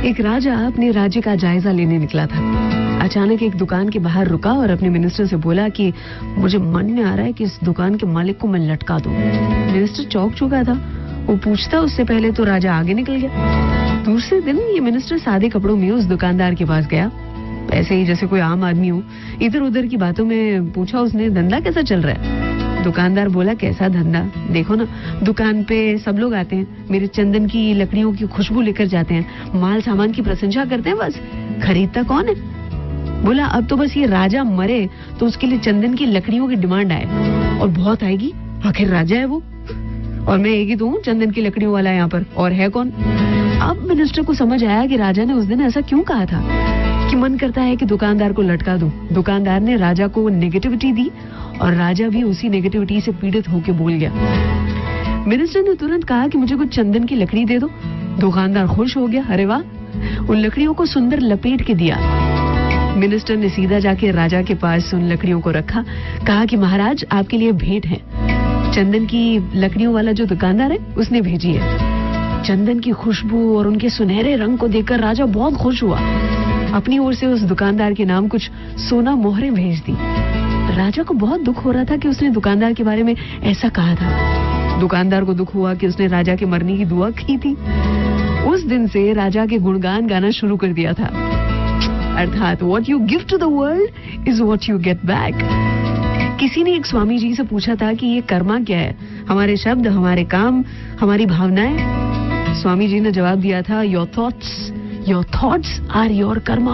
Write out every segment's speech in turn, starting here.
एक राजा अपने राज्य का जायजा लेने निकला था। अचानक एक दुकान के बाहर रुका और अपने मिनिस्टर से बोला कि मुझे मन में आ रहा है कि इस दुकान के मालिक को मैं लटका दूं। मिनिस्टर चौंक चुका था। वो पूछता उससे पहले तो राजा आगे निकल गया। दूसरे दिन ये मिनिस्टर सादे कपड़ों में उस दुकानदार के पास गया, ऐसे ही जैसे कोई आम आदमी हो। इधर उधर की बातों में पूछा उसने, धंधा कैसा चल रहा है? दुकानदार बोला, कैसा धंधा, देखो ना दुकान पे सब लोग आते हैं, मेरे चंदन की लकड़ियों की खुशबू लेकर जाते हैं, माल सामान की प्रशंसा करते हैं, बस खरीदता कौन है? बोला, अब तो बस ये राजा मरे तो उसके लिए चंदन की लकड़ियों की डिमांड आए, और बहुत आएगी, आखिर राजा है वो, और मैं एक ही तो हूँ चंदन की लकड़ियों वाला यहाँ पर, और है कौन? अब मिनिस्टर को समझ आया कि राजा ने उस दिन ऐसा क्यों कहा था कि मन करता है कि दुकानदार को लटका दूं। दुकानदार ने राजा को नेगेटिविटी दी और राजा भी उसी नेगेटिविटी से पीड़ित होकर बोल गया। मिनिस्टर ने तुरंत कहा कि मुझे कुछ चंदन की लकड़ी दे दो। दुकानदार खुश हो गया, अरे वाह, उन लकड़ियों को सुंदर लपेट के दिया। मिनिस्टर ने सीधा जाके राजा के पास उन लकड़ियों को रखा, कहा कि महाराज आपके लिए भेंट है। चंदन की लकड़ियों वाला जो दुकानदार है उसने भेजी है। चंदन की खुशबू और उनके सुनहरे रंग को देखकर राजा बहुत खुश हुआ। अपनी ओर से उस दुकानदार के नाम कुछ सोना मोहरें भेज दी। राजा को बहुत दुख हो रहा था कि उसने दुकानदार के बारे में ऐसा कहा था। दुकानदार को दुख हुआ कि उसने राजा के मरने की दुआ की थी। उस दिन से राजा के गुणगान गाना शुरू कर दिया था। अर्थात what you give to the world is what you get back. किसी ने एक स्वामी जी से पूछा था कि ये कर्मा क्या है? हमारे शब्द, हमारे काम, हमारी भावनाएं। स्वामी जी ने जवाब दिया था, your thoughts are your karma.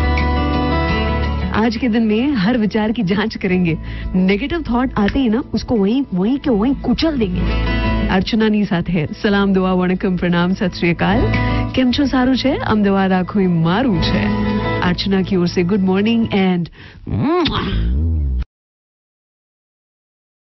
आज के दिन में हर विचार की जांच करेंगे। नेगेटिव थॉट आते ही ना उसको वहीं के वहीं कुचल देंगे। अर्चना नी साथे सलाम, दुआ, वणकम, प्रणाम, सत श्री अकाल। केम छो? सारू छे? अमदावाद आखो मारू छे। अर्चना की ओर से गुड मॉर्निंग एंड